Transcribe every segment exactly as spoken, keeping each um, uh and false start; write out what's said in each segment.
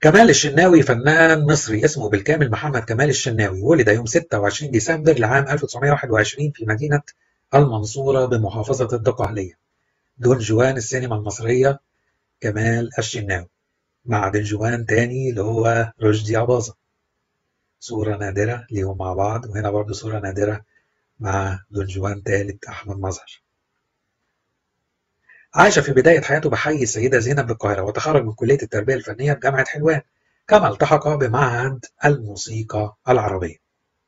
كمال الشناوي فنان مصري اسمه بالكامل محمد كمال الشناوي، ولد يوم ستة وعشرين ديسمبر لعام ألف وتسعمائة وواحد وعشرين في مدينة المنصورة بمحافظة الدقهلية. دون جوان السينما المصرية كمال الشناوي، مع دون جوان تاني اللي هو رشدي أباظة. صورة نادرة ليهم مع بعض، وهنا برضو صورة نادرة مع دون جوان تالت أحمد مظهر. عاش في بداية حياته بحي السيدة زينب بالقاهرة، وتخرج من كلية التربية الفنية بجامعة حلوان، كما التحق بمعهد الموسيقى العربية،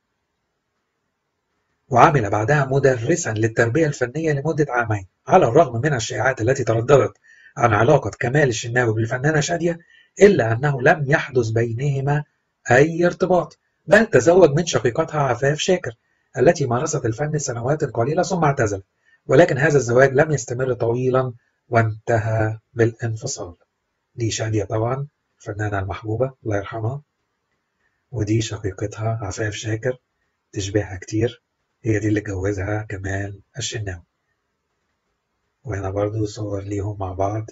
وعمل بعدها مدرسا للتربية الفنية لمدة عامين. على الرغم من الشائعات التي ترددت عن علاقة كمال الشناوي بالفنانة شادية، إلا أنه لم يحدث بينهما أي ارتباط، بل تزوج من شقيقتها عفاف شاكر التي مارست الفن سنوات قليلة ثم اعتزلت، ولكن هذا الزواج لم يستمر طويلا وانتهى بالانفصال. دي شادية طبعا الفنانة المحبوبة الله يرحمها، ودي شقيقتها عفاف شاكر تشبهها كتير، هي دي اللي اتجوزها كمال الشناوي. وهنا برضو صور ليهم مع بعض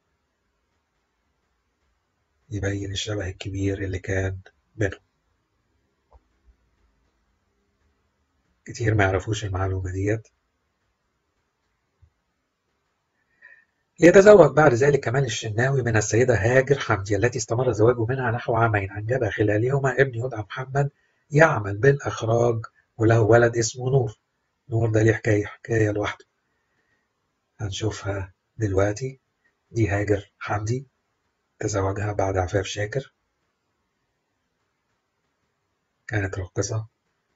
يبين الشبه الكبير اللي كان بينهم. كتير ما يعرفوش المعلومة ديت. يتزوج بعد ذلك كمال الشناوي من السيدة هاجر حمدي التي استمر زواجه منها نحو عامين، أنجب خلالهما ابن يدعى محمد يعمل بالإخراج، وله ولد اسمه نور. نور ده ليه حكاية حكاية لوحده هنشوفها دلوقتي. دي هاجر حمدي تزوجها بعد عفاف شاكر، كانت راقصة.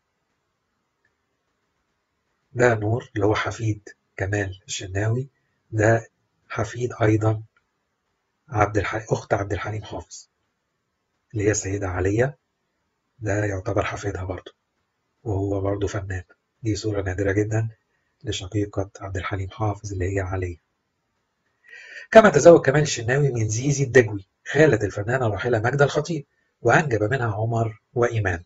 ده نور اللي هو حفيد كمال الشناوي، ده حفيد أيضا عبد الحليم، أخت عبد الحليم حافظ اللي هي السيدة علية، ده يعتبر حفيدها برضه، وهو برضه فنان. دي صورة نادرة جدا لشقيقة عبد الحليم حافظ اللي هي علية. كما تزوج كمال الشناوي من زيزي الدجوي خالة الفنانة الراحلة ماجدة الخطيب، وأنجب منها عمر وإيمان.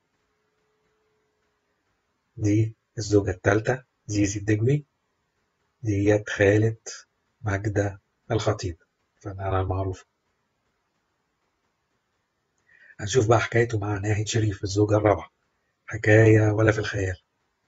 دي الزوجة الثالثة زيزي الدجوي، ديت خالة ماجدة الخطيب الفنانة المعروفة. هنشوف بقى حكايته مع ناهد شريف الزوجة الرابعة، حكاية ولا في الخيال.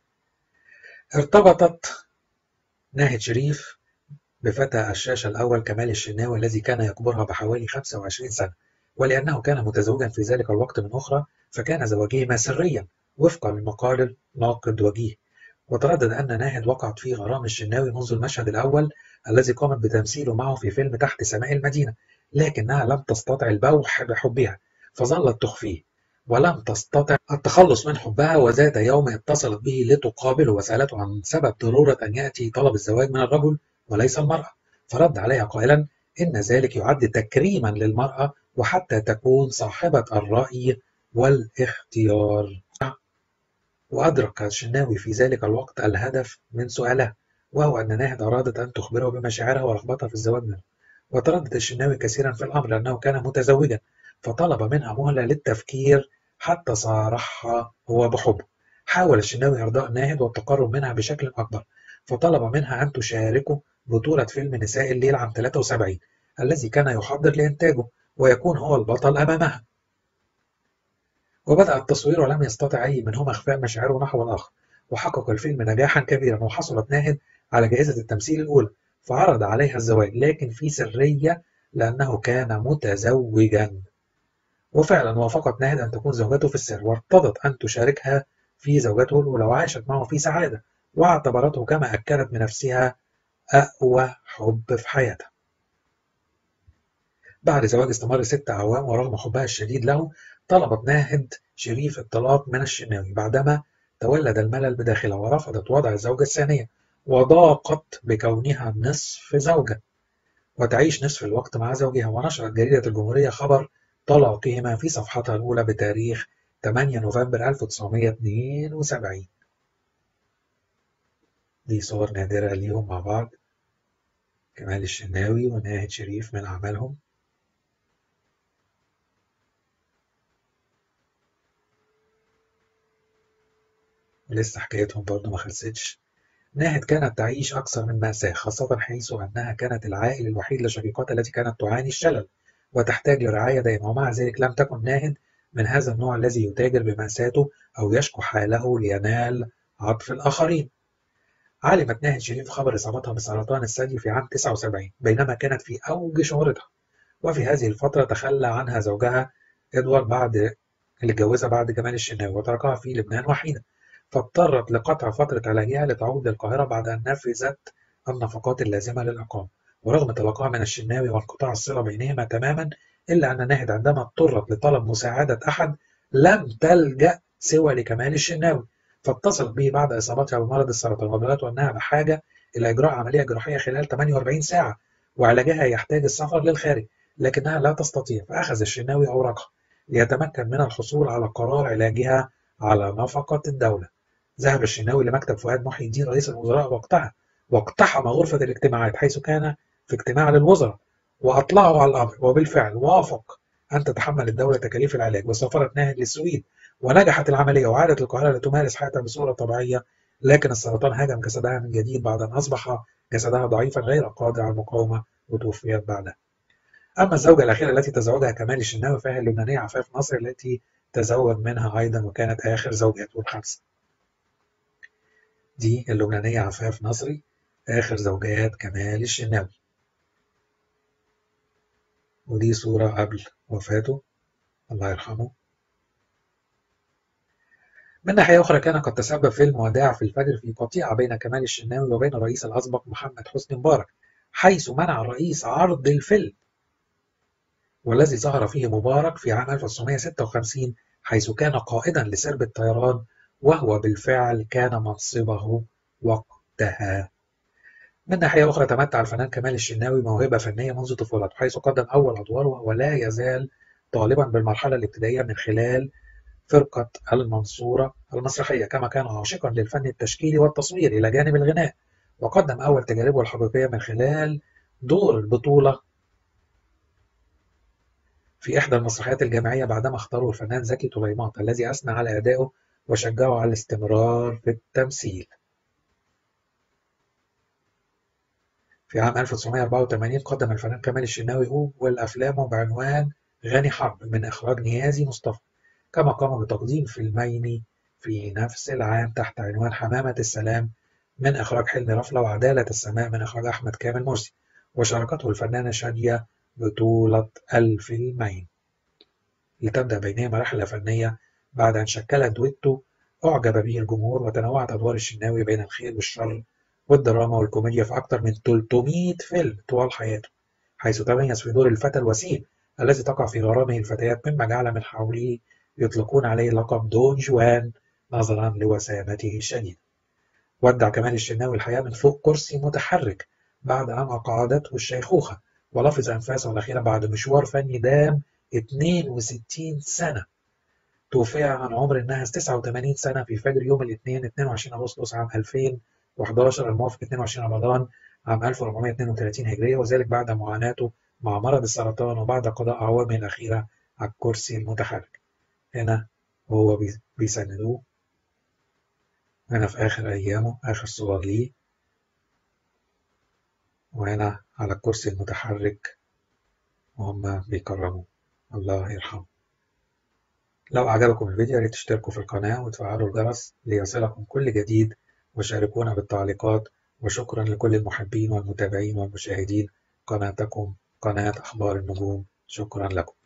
ارتبطت ناهد شريف بفتى الشاشة الأول كمال الشناوي الذي كان يكبرها بحوالي خمسة وعشرين سنة، ولأنه كان متزوجا في ذلك الوقت من أخرى فكان زواجهما سريا وفقا لمقال الناقد وجيه. وتردد أن ناهد وقعت في غرام الشناوي منذ المشهد الأول الذي قامت بتمثيله معه في فيلم تحت سماء المدينة، لكنها لم تستطع البوح بحبها فظلت تخفيه، ولم تستطع التخلص من حبها. وذات يوم اتصلت به لتقابله وسألته عن سبب ضرورة أن يأتي طلب الزواج من الرجل وليس المرأة، فرد عليها قائلا إن ذلك يعد تكريما للمرأة وحتى تكون صاحبة الرأي والاختيار. وأدرك الشناوي في ذلك الوقت الهدف من سؤالها، وهو أن ناهد أرادت أن تخبره بمشاعرها ورغبتها في الزواج منه. وتردد الشناوي كثيرا في الأمر لأنه كان متزوجا، فطلب منها مهلة للتفكير حتى صارحها هو بحبه. حاول الشناوي إرضاء ناهد والتقرب منها بشكل أكبر، فطلب منها أن تشاركه بطولة فيلم نساء الليل عام ثلاثة وسبعين الذي كان يحضر لإنتاجه، ويكون هو البطل أمامها. وبدأ التصوير ولم يستطع أي منهما إخفاء مشاعره نحو الآخر، وحقق الفيلم نجاحا كبيرا، وحصلت ناهد على جائزة التمثيل الأولى، فعرض عليها الزواج لكن في سرية لأنه كان متزوجا. وفعلا وافقت ناهد أن تكون زوجته في السر، وارتضت أن تشاركها في زوجته الأولى، وعاشت معه في سعادة، واعتبرته كما أكدت بنفسها أقوى حب في حياتها. بعد زواج استمر ست أعوام، ورغم حبها الشديد له طلبت ناهد شريف الطلاق من الشناوي بعدما تولد الملل بداخلها، ورفضت وضع الزوجة الثانية، وضاقت بكونها نصف زوجة وتعيش نصف الوقت مع زوجها. ونشرت جريدة الجمهورية خبر طلاقهما في صفحتها الأولى بتاريخ ثمانية نوفمبر ألف وتسعمائة واثنين وسبعين. دي صور نادرة ليهم مع بعض، كمال الشناوي وناهد شريف من أعمالهم. لسه حكايتهم برضو ما خلصتش. ناهد كانت تعيش أكثر من مأساة، خاصة حيث أنها كانت العائل الوحيد لشقيقتها التي كانت تعاني الشلل، وتحتاج لرعاية دائمة، ومع ذلك لم تكن ناهد من هذا النوع الذي يتاجر بمأساته أو يشكو حاله لينال عطف الآخرين. علمت ناهد شريف خبر إصابتها بسرطان الثدي في عام تسعة وسبعين بينما كانت في أوج شهرتها، وفي هذه الفترة تخلى عنها زوجها إدوارد بعد اللي اتجوزها بعد جمال الشناوي وتركها في لبنان وحيدة، فاضطرت لقطع فترة علاجها لتعود للقاهرة بعد أن نفذت النفقات اللازمة للإقامة. ورغم طلاقها من الشناوي وانقطاع الصلة بينهما تماما، إلا أن ناهد عندما اضطرت لطلب مساعدة أحد لم تلجأ سوى لكمال الشناوي، فاتصلت به بعد إصابتها بمرض السرطان وبلغته أنها بحاجة إلى إجراء عملية جراحية خلال ثمانية وأربعين ساعة وعلاجها يحتاج السفر للخارج، لكنها لا تستطيع، فأخذ الشناوي أوراقها ليتمكن من الحصول على قرار علاجها على نفقة الدولة. ذهب الشناوي لمكتب فؤاد محي الدين رئيس الوزراء وقتها واقتحم غرفة الاجتماعات حيث كان في اجتماع للوزراء وأطلعوا على الأمر، وبالفعل وافق أن تتحمل الدولة تكاليف العلاج، وسافرت ناهد للسويد ونجحت العملية وعادت القاهرة لتمارس حياتها بصورة طبيعية، لكن السرطان هاجم جسدها من جديد بعد أن أصبح جسدها ضعيفا غير قادر على المقاومة وتوفيت بعدها. أما الزوجة الأخيرة التي تزوجها كمال الشناوي فهي اللبنانية عفاف نصر التي تزوج منها أيضا وكانت آخر زوجاته الخمسة. دي اللبنانية عفاف نصري آخر زوجات كمال الشناوي، ودي صورة قبل وفاته الله يرحمه. من ناحية أخرى كان قد تسبب فيلم وداع في الفجر في قطيعة بين كمال الشناوي وبين الرئيس الأسبق محمد حسني مبارك، حيث منع الرئيس عرض الفيلم والذي ظهر فيه مبارك في عام ألف وتسعمائة وستة وخمسين حيث كان قائدا لسرب الطيران، وهو بالفعل كان منصبه وقتها. من ناحية أخرى تمتع الفنان كمال الشناوي موهبة فنية منذ طفولته، حيث قدم أول أدواره وهو لا يزال طالبا بالمرحلة الابتدائية من خلال فرقة المنصورة المسرحية، كما كان عاشقا للفن التشكيلي والتصوير إلى جانب الغناء، وقدم أول تجاربه الحقيقية من خلال دور البطولة في إحدى المسرحيات الجامعية بعدما اختاروا الفنان زكي طليمات الذي أثنى على أدائه وشجعه على الاستمرار في التمثيل. في عام ألف وتسعمائة وأربعة وثمانين قدم الفنان كمال الشناوي أول أفلامه بعنوان غاني حرب من إخراج نيازي مصطفى، كما قام بتقديم فيلمين في نفس العام تحت عنوان حمامة السلام من إخراج حلمي رفلة وعدالة السماء من إخراج أحمد كامل مرسي، وشاركته الفنانة شادية بطولة الفيلمين، لتبدأ بينهما رحلة فنية بعد أن شكل دويتو أعجب به الجمهور. وتنوعت أدوار الشناوي بين الخير والشر والدراما والكوميديا في أكثر من ثلاثمائة فيلم طوال حياته، حيث تميز في دور الفتى الوسيم الذي تقع في غرامه الفتيات، مما جعل من حوله يطلقون عليه لقب دون جوان نظرا لوسامته الشديدة. ودع كمال الشناوي الحياة من فوق كرسي متحرك بعد أن أقعدته الشيخوخة، ولفظ أنفاسه الأخيرة بعد مشوار فني دام اثنين وستين سنة. توفي عن عمر الناهز تسعة وثمانين سنة في فجر يوم الاثنين اثنين وعشرين أغسطس عام ألفين وأحد عشر الموافق اثنين وعشرين رمضان عام ألف وأربعمائة واثنين وثلاثين هجرية، وذلك بعد معاناته مع مرض السرطان وبعد قضاء أعوامه الأخيرة على الكرسي المتحرك. هنا هو بيسندوه، هنا في آخر أيامه آخر صور ليه، وهنا على الكرسي المتحرك وهم بيكرموا. الله يرحمه. لو أعجبكم الفيديو ياريت تشتركوا في القناة وتفعلوا الجرس ليصلكم كل جديد، وشاركونا بالتعليقات. وشكرا لكل المحبين والمتابعين والمشاهدين قناتكم قناة أخبار النجوم. شكرا لكم.